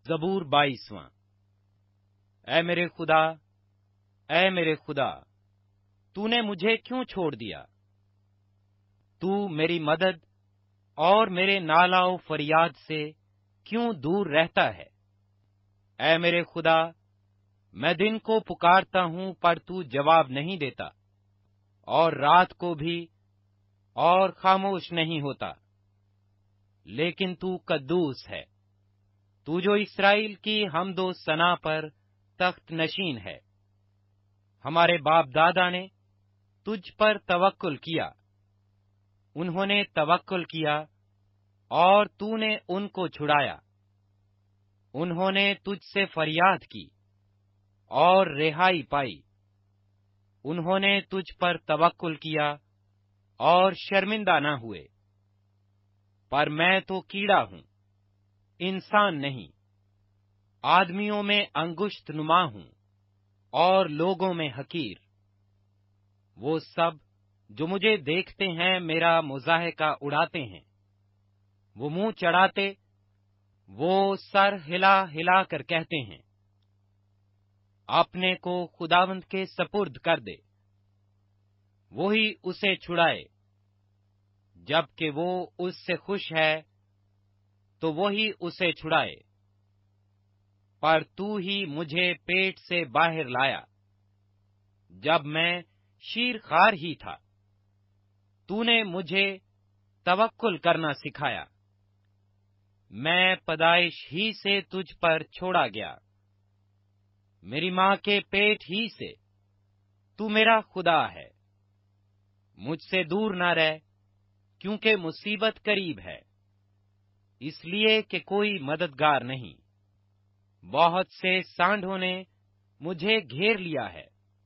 ज़बूर 22वां। ऐ मेरे खुदा, तूने मुझे क्यों छोड़ दिया? तू मेरी मदद और मेरे नालाओ फरियाद से क्यों दूर रहता है? ऐ मेरे खुदा, मैं दिन को पुकारता हूं पर तू जवाब नहीं देता, और रात को भी और खामोश नहीं होता। लेकिन तू कद्दूस है, तू जो इस्राएल की हमदो सना पर तख्त नशीन है। हमारे बाप दादा ने तुझ पर तवक्कुल किया, उन्होंने तवक्कुल किया और तूने उनको छुड़ाया। उन्होंने तुझसे फरियाद की और रिहाई पाई। उन्होंने तुझ पर तवक्कुल किया और शर्मिंदा न हुए। पर मैं तो कीड़ा हूं, इंसान नहीं, आदमियों में अंगुष्ठ नुमा हूं और लोगों में हकीर। वो सब जो मुझे देखते हैं मेरा मुजाहिका उड़ाते हैं। वो मुंह चढ़ाते, वो सर हिला हिला कर कहते हैं, अपने को खुदावंद के सपुर्द कर दे, वही उसे छुड़ाए। जबकि वो उससे खुश है तो वही उसे छुड़ाए। पर तू ही मुझे पेट से बाहर लाया, जब मैं शीरखार ही था। तूने मुझे तवक्कुल करना सिखाया। मैं पैदाइश ही से तुझ पर छोड़ा गया, मेरी मां के पेट ही से तू मेरा खुदा है। मुझसे दूर न रह, क्योंकि मुसीबत करीब है, इसलिए कि कोई मददगार नहीं। बहुत से सांडों ने मुझे घेर लिया है,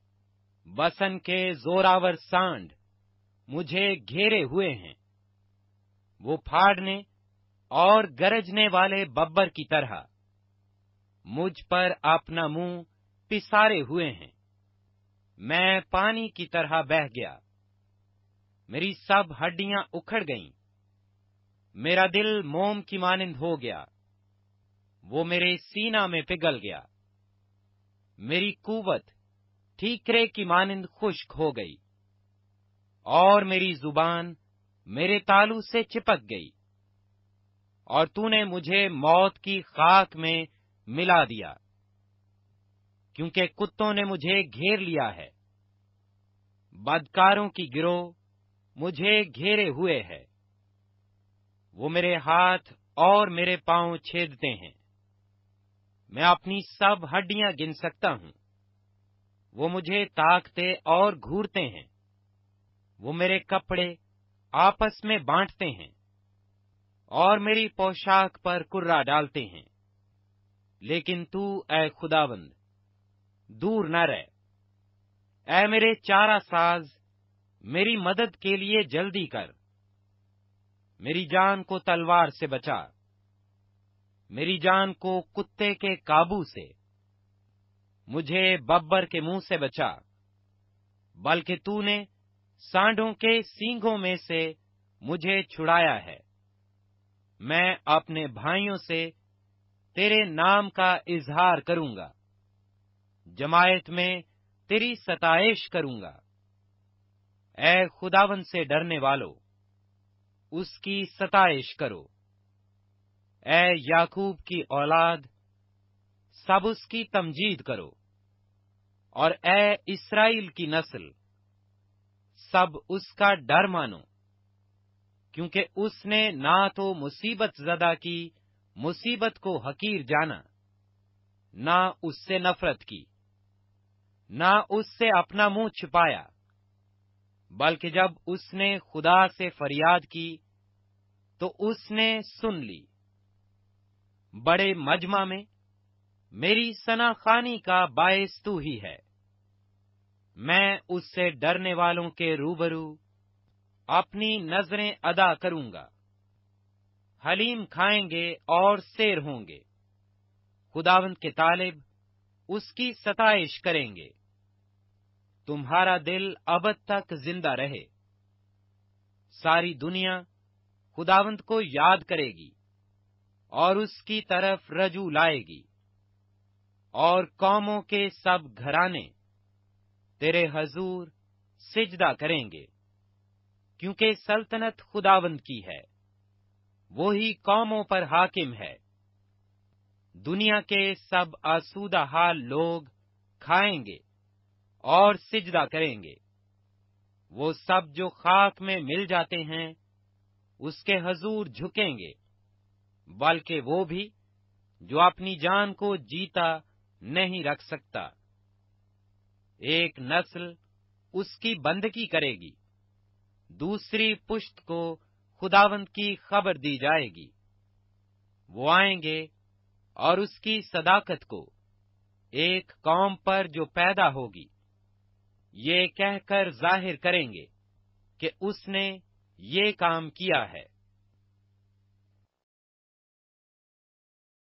बसन के जोरावर सांड मुझे घेरे हुए हैं। वो फाड़ने और गरजने वाले बब्बर की तरह मुझ पर अपना मुंह पिसारे हुए हैं। मैं पानी की तरह बह गया, मेरी सब हड्डियां उखड़ गईं। मेरा दिल मोम की मानिंद हो गया, वो मेरे सीना में पिघल गया। मेरी कुव्वत ठीकरे की मानिंद खुश्क हो गई, और मेरी जुबान मेरे तालू से चिपक गई। और तूने मुझे मौत की खाक में मिला दिया, क्योंकि कुत्तों ने मुझे घेर लिया है। बदकारों की गिरोह मुझे घेरे हुए है। वो मेरे हाथ और मेरे पांव छेदते हैं। मैं अपनी सब हड्डियां गिन सकता हूं। वो मुझे ताकते और घूरते हैं। वो मेरे कपड़े आपस में बांटते हैं और मेरी पोशाक पर कुर्रा डालते हैं। लेकिन तू ऐ खुदावंद दूर न रह। ऐ मेरे चारा साज, मेरी मदद के लिए जल्दी कर। मेरी जान को तलवार से बचा, मेरी जान को कुत्ते के काबू से। मुझे बब्बर के मुंह से बचा, बल्कि तूने सांडों के सींगों में से मुझे छुड़ाया है। मैं अपने भाइयों से तेरे नाम का इजहार करूंगा, जमायत में तेरी सताइश करूंगा। ऐ खुदावन से डरने वालों, उसकी सताइश करो। ऐ याकूब की औलाद, सब उसकी तमजीद करो। और ऐ इस्राएल की नस्ल, सब उसका डर मानो। क्योंकि उसने ना तो मुसीबत ज़दा की मुसीबत को हकीर जाना, ना उससे नफरत की, ना उससे अपना मुंह छिपाया। बल्कि जब उसने खुदा से फरियाद की तो उसने सुन ली। बड़े मजमा में मेरी सनाखानी का बायस तू ही है। मैं उससे डरने वालों के रूबरू अपनी नजरें अदा करूंगा। हलीम खाएंगे और सेर होंगे, खुदावंद के तालिब उसकी सताइश करेंगे। तुम्हारा दिल अबद तक जिंदा रहे। सारी दुनिया खुदावंद को याद करेगी اور اس کی طرف رجوع لائے گی، اور قوموں کے سب گھرانے تیرے حضور سجدہ کریں گے، کیونکہ سلطنت خداوند کی ہے، وہی قوموں پر حاکم ہے۔ دنیا کے سب آسودہ حال لوگ کھائیں گے اور سجدہ کریں گے، وہ سب جو خاک میں مل جاتے ہیں اس کے حضور جھکیں گے، بلکہ وہ بھی جو اپنی جان کو جیتا نہیں رکھ سکتا۔ ایک نسل اس کی بندگی کرے گی، دوسری پشت کو خداوند کی خبر دی جائے گی۔ وہ آئیں گے اور اس کی صداقت کو ایک قوم پر جو پیدا ہوگی یہ کہہ کر ظاہر کریں گے کہ اس نے یہ کام کیا ہے۔